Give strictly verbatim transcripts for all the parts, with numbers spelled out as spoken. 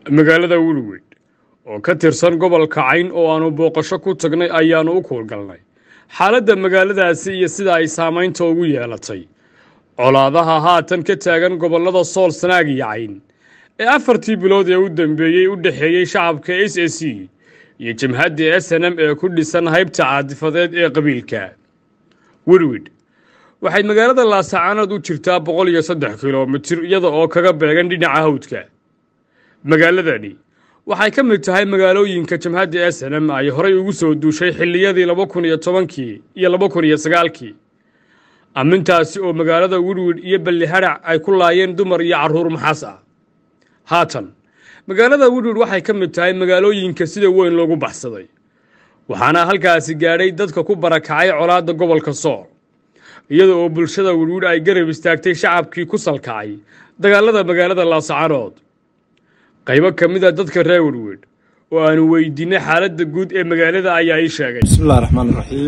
magaalada Woodward oo ka tirsan gobolka Cayn oo aanu booqasho ku tagnay ayaanu u kuulgalnay xaaladda magaaladaasi iyo sida ay saameynta ugu yeelatay colaadaha haatan ka taagan gobolada Sool Sanaag iyo Cayn ee afartii bilood ee u dambeeyay u dhaxeeyay shacabka S A C iyo jamhadda S N M ee ku dhisan haybta caadifadeed ee qabiilka Woodward waxay magaalada Laascaanood u jirtaa boqol iyo saddex kiiloomitir iyada oo kaga beegan dhinaca hawdka magaaladani waxay ka mid tahay magaalooyinka jamhadda S N M ay horay ugu soo duushay xilliyadii laba kun iyo tobankii iyo laba kun iyo sagaalkii amintaasi oo magaalada Woodward iyo Balliharac ay ku laayeen dumar iyo carruur maxas ah haatan magaalada Woodward waxay ka mid tahay magaalooyinka sida weyn loogu baxsaday waxaana halkaasi gaadhay dadka ku barakacay colaadda gobolka Sool iyada oo bulshada Woodward ay garab istaagtay shacabkii ku salkacay dagaalada magaalada Laascaanood qaybo kamid ah dadka reer Woodward oo aanu weydiinay xaaladda guud ee magaalada ayaa ay sheegay bismillaahir rahmaanir rahiim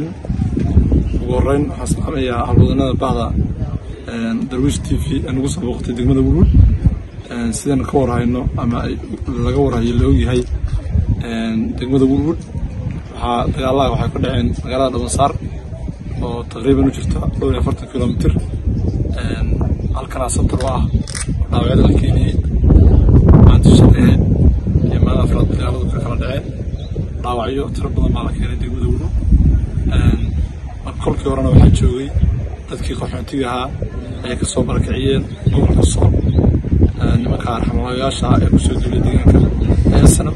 wareen xasqamaya albadanada baada een Darwish T V anagu soo waqti degmada Woodward een sidaan ka warhayno ama laga warhayo loo yahay een degmada Woodward waxa dagaalada waxa ka dhaceen magaalada Dhabansaar oo taqriiban u jirta dhowr iyo afartan kiiloomitir een halkaas sabtar ah dhaawacada la keenay maanta shaqeeyay iyo maanta afraad dagaalada ka kala dhaceen dhaawacyo tiro badan baa la keenay degmada Woodward een kolkii horena waxa joogay dadkii qaxootiga ahaa ay ka soo barakaciyeen gobolka Sool een nimanka arxamayaasha ee ku soo duulay deegaanka ee sanad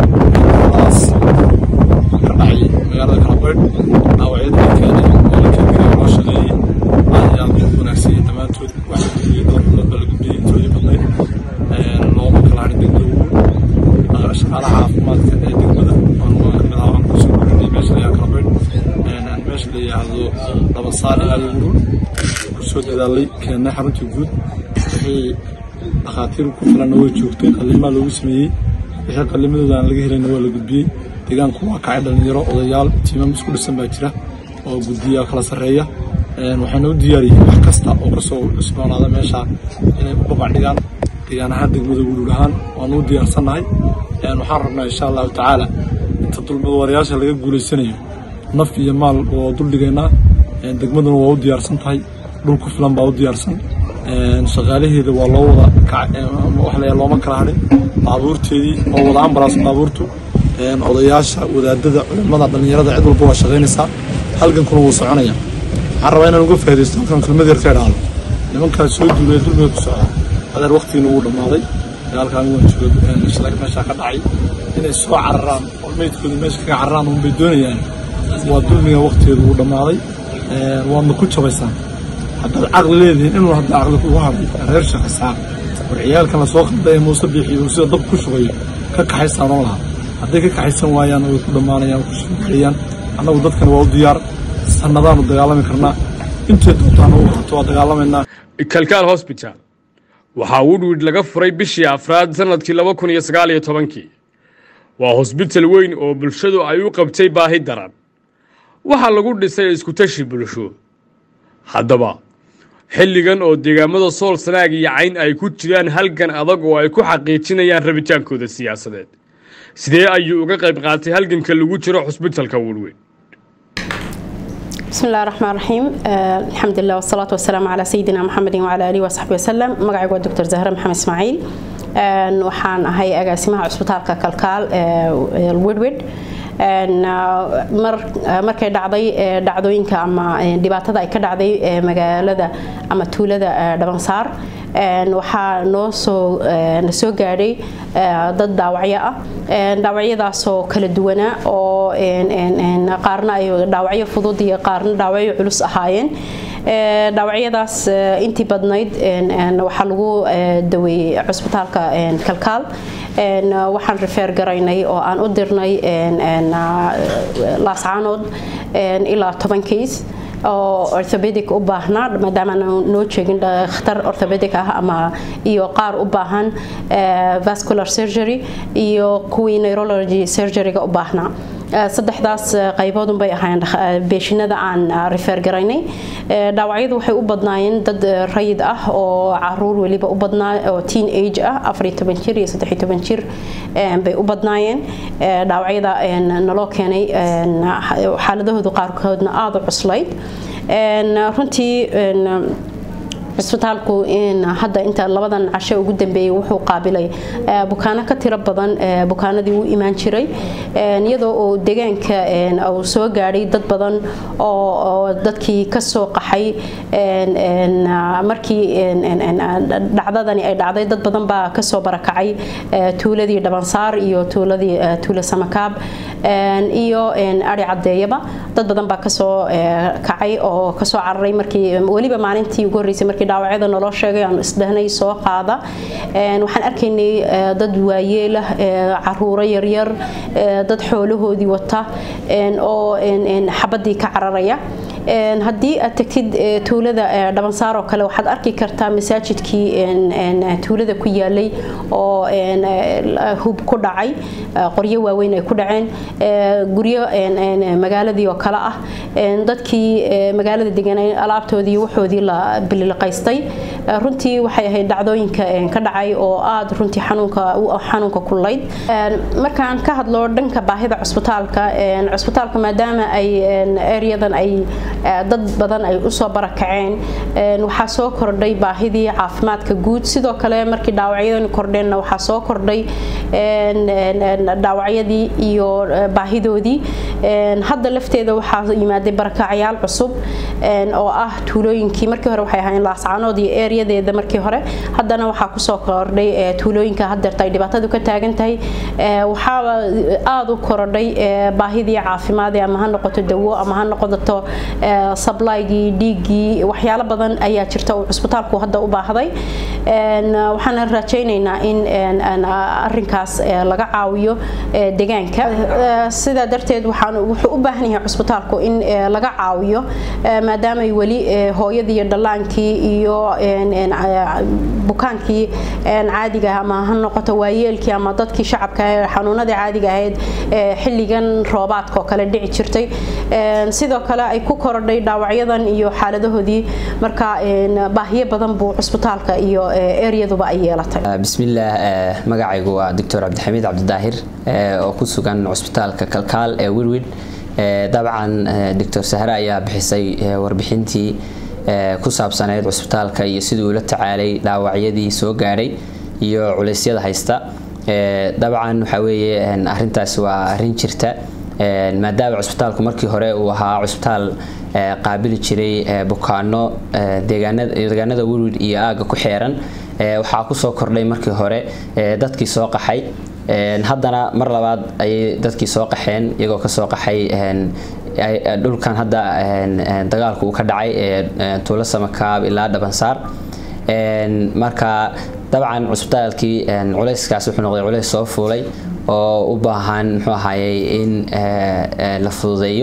taas ka dhacay magaalada Kalabeed dhaawacyada la keenay oo la keenay oo shaqeeyay ayaa ku wanaagsan dhammaantood waxa ay door badan lagu bixiyay intoodii badnayd een looma kala harin degmada Woodward shaqaalaha caafimaadka ee degmada oo aan ku soo guurinay meesha la Kalabeed een meesha la yiraahdo Dhabansaar ee Woodward ku soo dadaalay keenay xarunta guud wixii dhaqaatiir ku filan oo joogtay qalliimo lagu sameeyay wixii qalliimadooda aan laga helayna waa la gudbiyay deegaanku waa ka dhalinyaro odayaal tiimam isku dhisan baa jira oo guddiya kala sareeya een waxaana u diyaariyay wax kasta oo ka soo cusbanaada meesha inay u babacdigaan deegaanaha degmada Woodward ahaan waan u diyaarsanahay een waxaan rabnaa insha Allah taala inta dulmada wariyaasha laga guuleysanayo naf iyo maal oo dul dhigaynaa een degmaduna waa u diyaarsan tahay dhul ku filan baa u diyaarsan een shaqaalaheeda waa loo wada wax la looma kala harin baabuurteedii oo wada ambalaas baabuurtu een odayaasha wadaadada culimada dhalinyarada cid walba waa shaqeynaysaa halkan kuna wuu soconaya waxaan rabaa inaan uga faa'iideysto kan kelmad yar ka dhaalo nimanka soo duulay dulmiga ku socda hadar waqtiina uu dhamaaday dagaalkan uu joogo een shaqada meesha ka dhacay inay soo cararaan oo meydkooda meesha ka cararaan oo bay doonayaan waa dulmiga waqtigeedu uu dhamaaday een waa ku jabaysaan hadda aqal leeyahay inuu hadda aqal ku wahay reer shaqaysan warciyaalkan la soo qaday Muuse bixiyo sida dab ku shubay ka kaxaysan oo laha haddii ka kaxaysan waayaan oo ku dhamaanayaan ku shaqeeyaan anagu dadkan waa u diyaar sanadaan u dagaalami karnaa inta doontaan oo qabto dagaalamayna Kalkaal Hospital waxa Woodward laga furay bishii afraad sanadkii laba kun iyo sagaal iyo tobankii waa hospital weyn oo bulshadu ay u qabtay baahi daran waxa lagu dhisay isku tashi bulsho haddaba xilligan oo deegaamada Sool Sanaag iyo Cayn ay ku jiraan halgan adag oo ay ku xaqiijinayaan rabitaankooda siyaasadeed sidee ayuu uga qayb qaatay halganka lagu jiro hospitalka Woodward بسم الله الرحمن الرحيم الحمد لله والصلاة والسلام على سيدنا محمد وعلى آله وصحبه وسلم مقعي الدكتور زهرة محمد إسماعيل وحان هاي أقاسمها عسبتالك كالكال الوودورد مر markay dhacday dhacdooyinka ama dhibaatada ay ka dhacday magaalada ama tuulada Dhabansaar een waxa noo soo soo gaaray dad dhaawacyo ah een dhaawacyadaas oo kala duwana oo een een qaarna ay dhaawacyo fudud iyo qaarna dhaawacyo culus ahaayeen ee dhaawacyadaas intii badnayd een waxa lagu daweeyay cusbitaalka kalkaal een waxaan refer garaynay oo aan u dirnay een een Laascaanood een ilaa toban case oo orthopedic u baahnaa maadaama noo jeegin dhakhtar orthopedic ah ama iyo qaar u baahan vascular surgery iyo kuwii neurology surgery ga u baahnaa saddexdaas qaybood bay ahaayeen beeshinada aan refer garaynay dhaawacyadu waxay u badnaayeen dad rayid ah oo caruur waliba u badnaa oo teen age ah afar iyo toban jir iyo saddex iyo toban jir bay u badnaayeen dhaawacyada naloo keenay xaaladahoodu qaarkoodna aad u cuslayd runtii isbitaalku in hadda inta labadan casho ugu dambeeyay wuxuu qaabilay bukaano ka tiro badan bukaanadii uu imaan jiray iyadoo oo deegaanka uu soo gaaray dad badan oo dadkii ka soo qaxay markii dhacdadani ay dhacday dad badan baa ka soo barakacay tuuladii Dhabansaar iyo tuuladii tuula Samakaab iyo ari cadeeyaba dad badan baa ka soo kacay oo ka soo cararay markii waliba maalintii ugu horeysay markii dhaawacyada nolol sheegay aan isdahnay soo qaada een waxaan arkaynay dad waayeel ah caruur yar yar dad xoolahoodii wata een oo een xabadii ka cararaya een hadii aad tagtid tuulada Dhabansaar oo kale waxaad arki kartaa masaajidkii een een tuulada ku yaalay oo een hub ku dhacay qoryo waaweyn ay ku dhaceen guryo een magaaladii oo kale ah een dadkii magaalada deganay alaabtoodii waxoodii la bililqaystay runtii waxay ahayd dhacdooyinka ka dhacay oo aad runtii xanuunka xanuunka kullayd markaan ka hadlo dhanka baahida cusbitaalka een cusbitaalka maadaama ay areadan ay dad badan ay u soo barakaceen een waxa soo kordhay baahidii caafimaadka guud sidoo kale markii dhaawacyadani kordheen waxa soo kordhay een dhaawacyadii iyo baahidoodii een hadda lafteeda waxa yimaaday barakacyaal cusub een oo ah tuulooyinkii markii hore waxay ahaayeen Laascaanood iyo areadeeda markii hore haddana waxa ku soo kordhay tuulooyinka hadda ay dhibaatadu ka taagan tahay waxa aad u kordhay baahidii caafimaad ama ha noqoto dawo ama ha noqoto supply-gii dhiigii waxyaalo badan ayaa jirta oo cusbitaalku hadda u baahday een waxaan rajaynaynaa in arrinkaas laga caawiyo deegaanka sida darteed waxaan wuxuu u baahan yahay cusbitaalku in laga caawiyo maadaama ay wali hooyadii iyo dhalaankii iyo bukaankii caadiga ama ha noqoto waayeelkii ama dadkii shacabka xanuunada caadiga ahayd xilligan roobaadka oo kale dhici jirtay sidoo kale ay ku korodhay dhaawacyadan iyo xaaladahoodii marka baahiyo badan buu cusbitaalka iyo areaduba ay yeelatay bismillaah magacaygu waa Doctor Cabdixamiid Cabdidaahir oo ku sugan cusbitaalka Kalkaal ee Wirwid dabcan Doctor Sahra ayaa bixisay warbixintii ku saabsaneed cusbitaalka iyo sidii uu la tacaalay dhaawacyadii soo gaaray iyo culeysyada haysta dabcan waxa weeye arintaas waa arin jirta maadaama cusbitaalku markii hore uu ahaa cusbitaal qaabili jiray bukaano deegaanada deegaanada Wirwid iyo aaga ku xeeran waxa ku soo kordhay markii hore dadkii soo qaxay haddana mar labaad ay dadkii soo qaxeen iyagoo ka soo qaxay dhulkan hadda dagaalku uu ka dhacay ee tuulo Samakaab ilaa Dhabansaar marka dabcan cusbitaalkii culeyskaas wuxuu noqday culeys soo fuulay oo u baahan muxuu ahaayay in la fududeeyo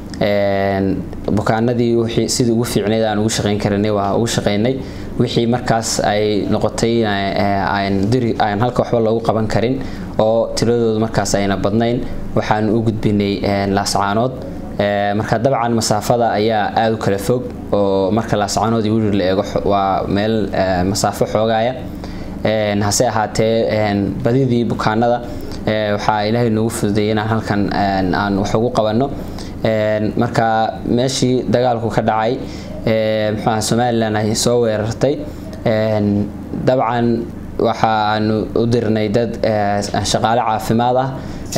bukaanadii wixii sidii ugu fiicneed aan ugu shaqeyn karinay waa ugu shaqeynay wixii markaas ay noqotay aan diri aan halka waxba loogu qaban karin oo tiradoodu markaas ayna badnayn waxaan u gudbinay Laascaanood marka dabcan masaafada ayaa aad u kala fog oo marka Laascaanood iyo Wirwid la eego waa meel masaafo xoogaya een hase ahaatee een badidii bukaanada waxa Ilaahay noogu fududeeyay inaan halkan aan wax ugu qabano een marka meeshii dagaalku ka dhacay ee maxaa Soomaaliland ay soo weerartay een dabcan waxaan u dirnay dad shaqaale caafimaad ah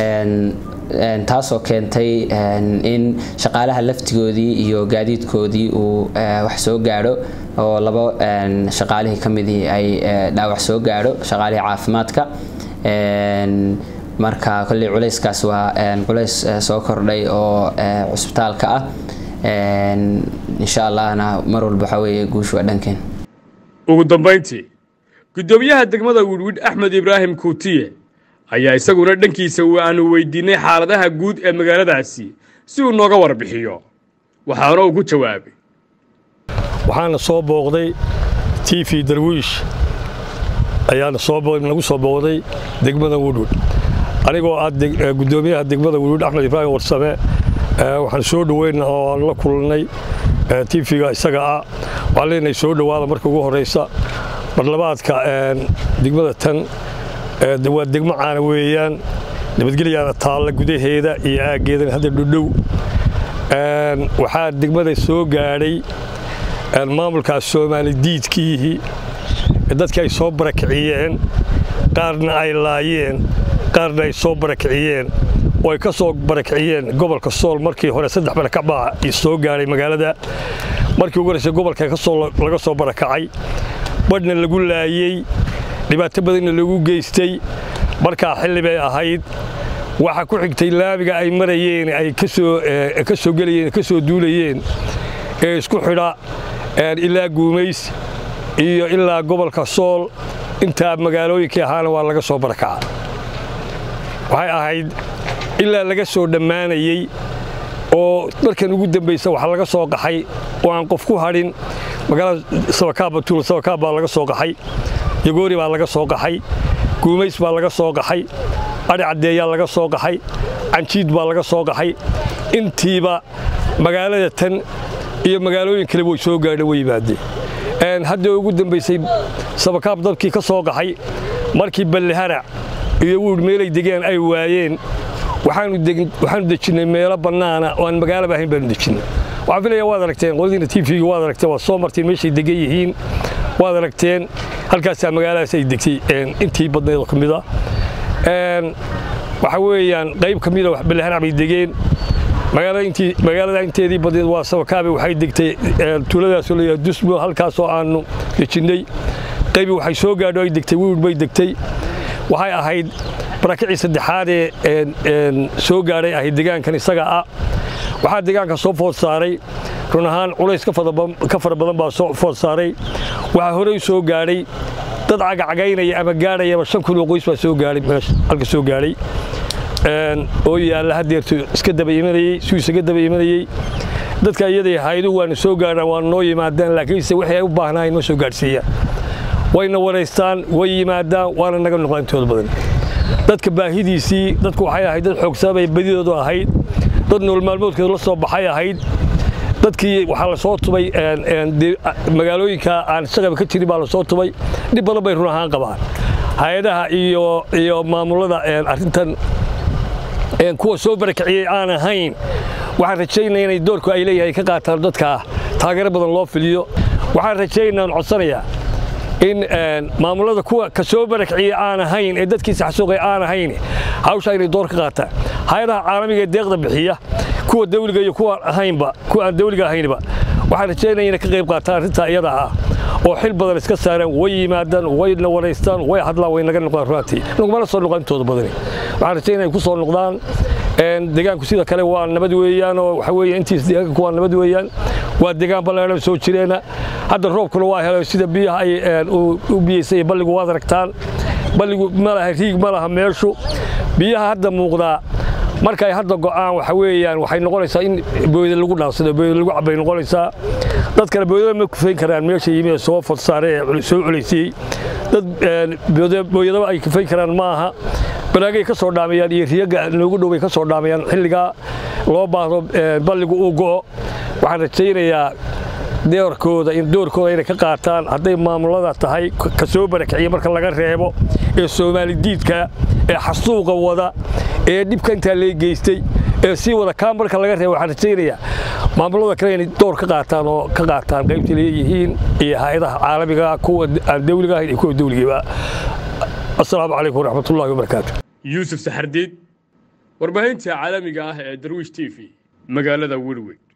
een taasoo keentay in shaqaalaha laftigoodii iyo gaadiidkoodii uu wax soo gaaro oo laba shaqaalihii kamidii ay dhaawac soo gaaro shaqaalihii caafimaadka een marka kulli culeyskaas waa culeys soo kordhay oo cusbitaalka ah een insha Allahna mar walba waxa weeye guush waa dhankeen ugu dambeyntii gudoomiyaha degmada Wirwid Axmed Ibraahim Kuutiye ayaa isaguna dhankiisa aanu weydiinay xaaladaha guud ee magaaladaasi si uu nooga warbixiyo waxaana uu ku jawaabay waxaana soo booqday T V Darwiish ayaana soo booqday lagu soo booqday degmada Wirwid anigoo ah gudoomiyaha degmada Wulwul Axmed Ibraahim Warsame waxaan soo dhaweynaa oo la kulnay T V-ga isaga ah waa leenay soo dhawaada markii ugu horeysa barlabaadka degmada tan waa degmo caan weeyaan nabadgelyada taalla gudaheeda iyo aageedan hadda dhudhow waxaa degmada soo gaadhay maamulka Soomaali diidkii dadka ay soo barakiciyeen qaarna ay laayeen qaarna ay soo barakiciyeen oo ay ka soo barakiciyeen gobolka Sool markii hore saddex barakac baa ay soo gaaray magaalada markii ugu horeysay gobolka ka soo laga soo barakacay badna lagu laayay dhibaato badan lagu geystay marka xilli bay ahayd waxa ku xigtay laabiga ay marayeen ay ka soo ka soo galayeen ka soo duulayeen ee isku xidha ilaa Guumays iyo ilaa gobolka Sool inta magaalooyinka ahaana waa laga soo barakacay waxay ahayd ilaa laga soo dhamaanayay oo markan ugu dambeysay waxa laga soo qaxay oo aan qof ku harin magaalada Sabakaab tuul Sabakaab baa laga soo qaxay Yagoori baa laga soo qaxay Guumays baa laga soo qaxay Ari Cadeeya laga soo qaxay Anjiid baa laga soo qaxay intiiba magaalada tan iyo magaalooyin kale way soo gaadhay way yimaadeen een hadda ugu dambeysay Sabakaab dadkii ka soo qaxay markii Ballihara iyo wuud meelay degaan ay waayeen waxaanu degin waxaanu dejinay meelo banaana oo aan magaalo baahin baan dejinay waxaan filayaa waad aragteen qoladiina T V-ga waad aragteen waa soo martiin meeshay degan yihiin waad aragteen halkaas magaaladaas ay degtay intii badneed kamid ah een waxa weeyaan qayb kamid ah Ballihara bay degeen magaalada intii magaalada inteedii badneed waa Sabakaab waxay degtay tuuladaas oo la Dusmo halkaas oo aanu dejinay qayb waxay soo gaadhay ay degtay wuud bay degtay waxay ahayd barakicii saddexaad ee een soo gaaray ah deegaankan isaga ah waxa deegaanka soo food saaray run ahaan culays ka fada ka fara badan baa soo food saaray waxa hore soo gaaray dad cagacagaynaya ama gaaraya shan kun oo qoys baa soo gaaray halka soo gaaray een oo yaala hadeerto iska daba imanayay suu isaga daba imanayay dadka iyada hay'adu waan soo gaaraan waan noo yimaadaan laakiin se waxay u baahnaayn ma soo gaarsiiyaan wayna wareystaan way yimaadaan waana naga noqontooda badan dadka baahidiisii dadku waxay ahayd dad xoogsaabay badidoodu ahayd dad nool maalmoodkooda la soo baxay ahayd dadkii waxa la soo tubay een magaalooyinka aan shaqaba ka jirin baa la soo tubay dib badan bay run ahaan qabaan hay'adaha iyo iyo maamulada arrintan een kuwa soo barakiciyay aan ahayn waxaan rajaynayaa inay doorku ay leeyahay ka qaataan dadka taageero badan loo filiyo waxaan rajaynayaa codsanayaa in maamulada kuwa ka soo barakiciyay aan ahayn ee dadkiisa xasuuqay aan ahayn hawsha inay door ka qaataan hay'adaha caalamiga ee deeqda bixiya kuwa dawliga iyo kuwa ahaynba kuwa aan dawliga ahaynba waxaan rajaynayaa inay ka qayb qaataan arrinta iyada ah oo xil badan iska saaraan way yimaadaan way la wareystaan way hadlaan way naga noqdaan runtii nuguma la soo noqontooda badan waxaan rajaynayaa inay ku soo noqdaan een deegaanku sida kale waa nabad weeyaan oo waxa weeye intiis deegaanku waa nabad weeyaan waa deegaan ballaaran soo jireena hadda roobkuna waa helay sida biyaha ay u biyeysay balligu waad aragtaan balligu ma laha riig ma laha meeshu biyaha hadda muuqda marka ay hadda go'aan waxa weeyaan waxay noqonaysaa in booyada lagu dhaafsado booyada lagu cabay noqonaysaa dad kale booyada ma ku feyn karaan meesha yimid soo fadsaare soo culeysay dad booyada ay ku feyn karaan maaha balaagay ka soo dhaamayaan iyo riyaga loogu dhoway ka soo dhaamayaan xilliga loo baahdo balligu uu go'o waxaan rajaynayaa doorkooda in doorkooda ay ka qaataan haday maamulada tahay ka soo barakiciyay marka laga reebo ee Soomaali diidka ee xasuuqa wada ee dibka inta la geystay ee si wada ka marka laga reebo waxaan rajaynayaa maamulada kale inay door ka qaataan oo ka qaataan qaybta leeyihiin iyo hay'adaha caalamiga kuwa dawliga ah iyo kuwa dawliga السلام عليكم ورحمة الله وبركاته يوسف سحرديد warbaahinta caalamiga ah ee Darwish T V magaalada Wulwul